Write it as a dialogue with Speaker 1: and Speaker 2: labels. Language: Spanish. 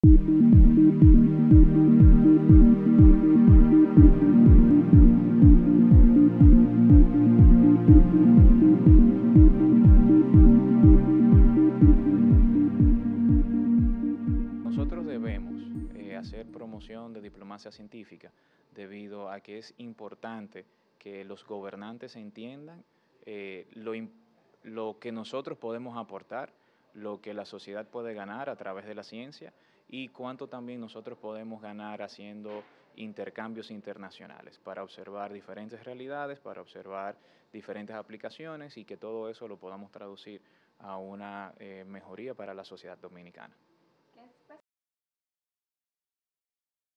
Speaker 1: Nosotros debemos hacer promoción de diplomacia científica debido a que es importante que los gobernantes entiendan lo que nosotros podemos aportar, lo que la sociedad puede ganar a través de la ciencia y cuánto también nosotros podemos ganar haciendo intercambios internacionales para observar diferentes realidades, para observar diferentes aplicaciones y que todo eso lo podamos traducir a una mejoría para la sociedad dominicana.